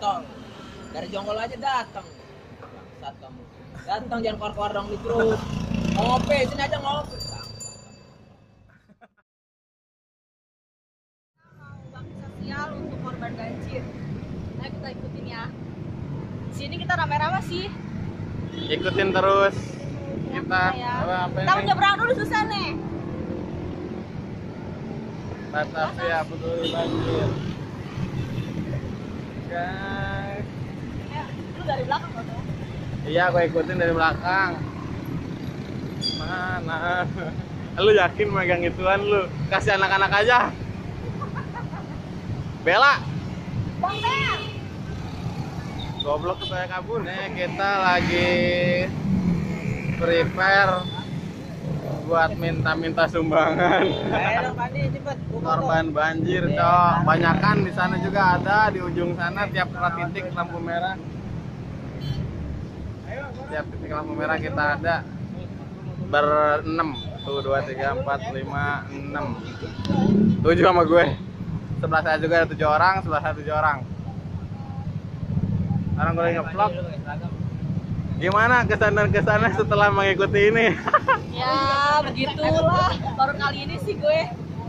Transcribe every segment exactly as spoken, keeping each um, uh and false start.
kontol. Dari Jonggol aja datang. Bangsat kamu. Datang jangan keluar-keluar dong di grup. Ngopi, sini aja ngopi. Mau bakti sosial untuk korban banjir. Nah, kita ikutin ya. Di sini kita rame-rame sih. Ikutin terus. Kita Ya. apa apa Kita ini? nyebrang dulu susah nih. Batavia peduli banjir. Guys. Ya, lu dari belakang foto. Iya, gue ikutin dari belakang. Mana? Lu yakin megang ituan lu? Kasih anak-anak aja. Bella. Bang Bel. Goblok supaya kabur. Nih kita lagi prepare buat minta-minta sumbangan. Ayo dong Pandi, cepet. Korban banjir, cok. Banyakan di sana juga ada, di ujung sana tiap titik lampu merah. Tiap titik lampu merah kita ada berenam. Tuh dua, tiga, empat, lima, enam. Tujuh sama gue. Sebelah saya juga ada tujuh orang, sebelah saya tujuh orang. Sekarang gue lagi nge-vlog. Gimana kesan dan kesannya setelah mengikuti ini? Ya, begitulah. Baru kali ini sih gue.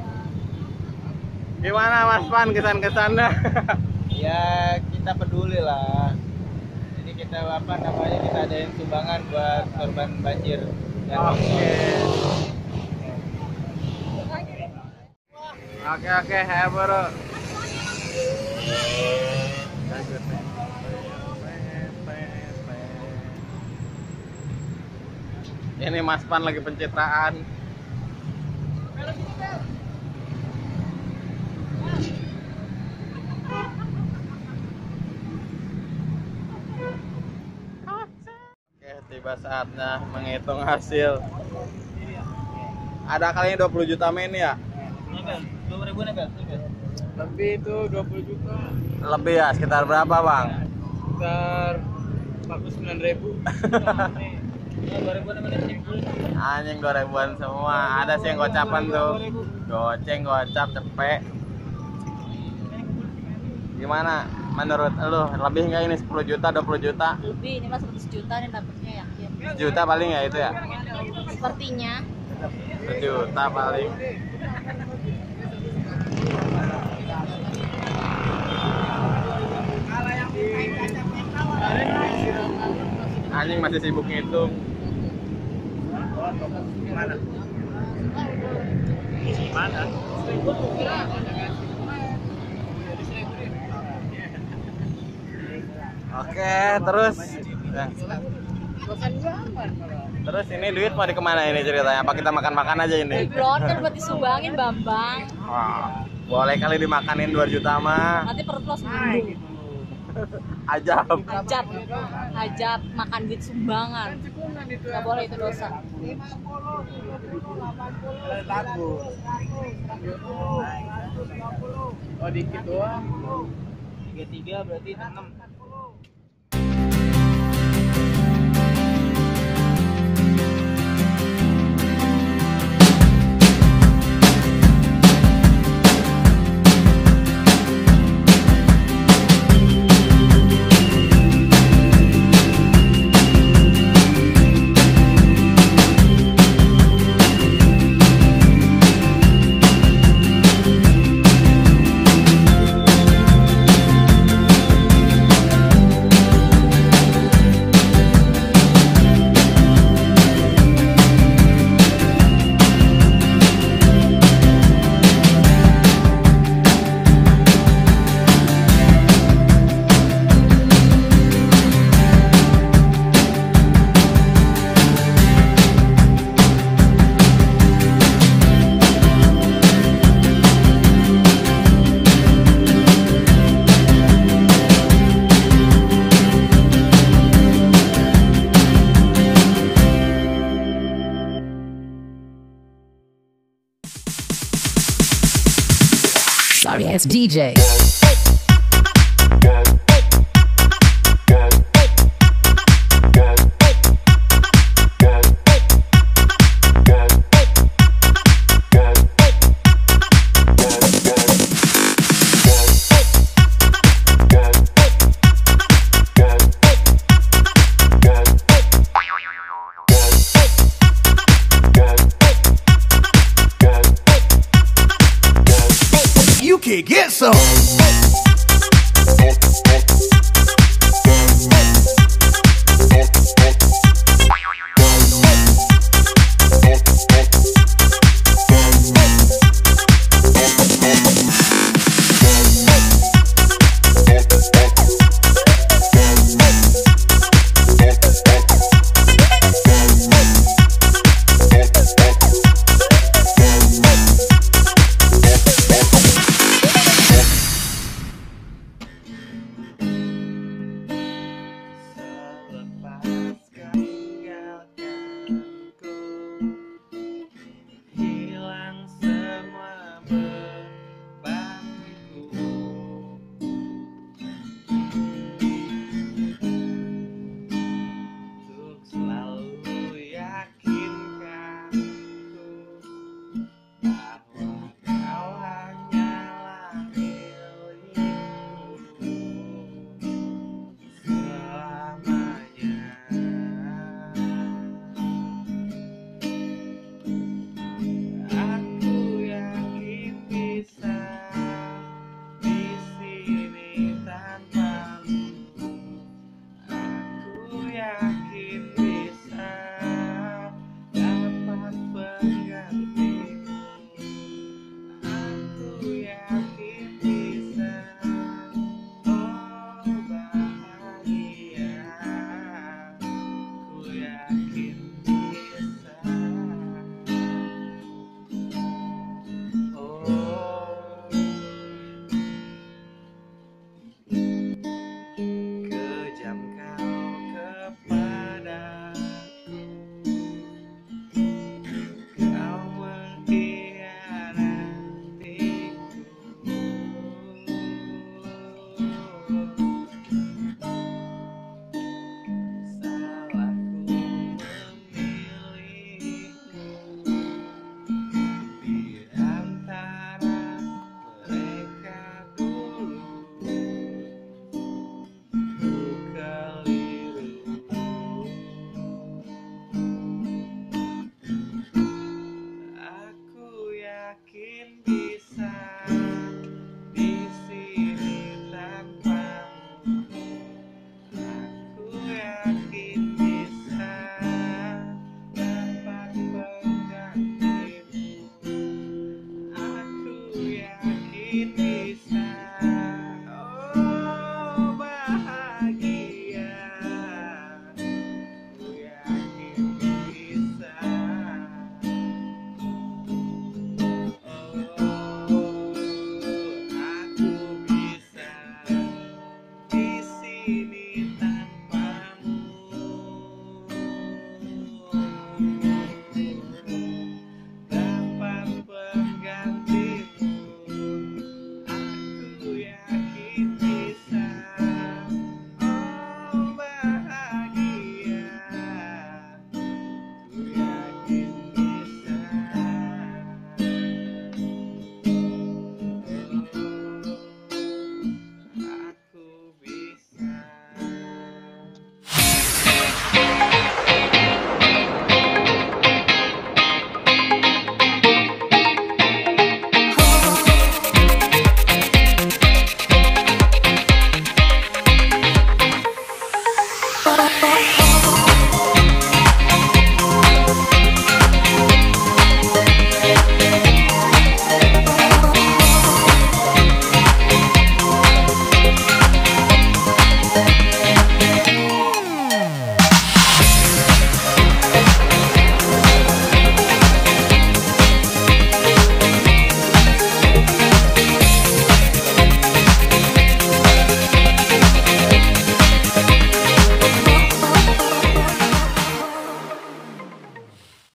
Gimana Mas Pan kesan-kesannya? Ya kita peduli lah. Jadi kita apa namanya kita adain sumbangan buat korban banjir dan Oke. Oke oke, ya bro. Ini Mas Pan lagi pencitraan. Oke, tiba saatnya menghitung hasil. Ada kalinya dua puluh juta main ya? dua ribu nih Bel. Lebih itu dua puluh juta. Lebih ya, sekitar berapa bang? Sekitar empat puluh sembilan ribu. dua ribu Anjing dua ribuan semua. Ada sih yang gocapan tuh. Goceng, gocap, cepet. Gimana menurut lu? Lebih nggak ini sepuluh juta, dua puluh juta? Lebih, ini mah seratus juta nih dapetnya yakin. Juta paling ya itu ya? Sepertinya. Sejuta paling. Anjing masih sibuk ngitung. Mana? Mana? Oke, terus terus ini duit mau dikemana ini ceritanya? Apa kita makan-makan aja ini? Belum kan buat disumbangin Bambang. Wah, boleh kali dimakanin dua juta mah. Nanti perut lo sembuh. Ajab. Hajat, hajat makan duit sumbangan. Gak boleh itu dosa. Oh dikit doang. tiga tiga berarti enam. Sorry ass D J. Yeah, get some.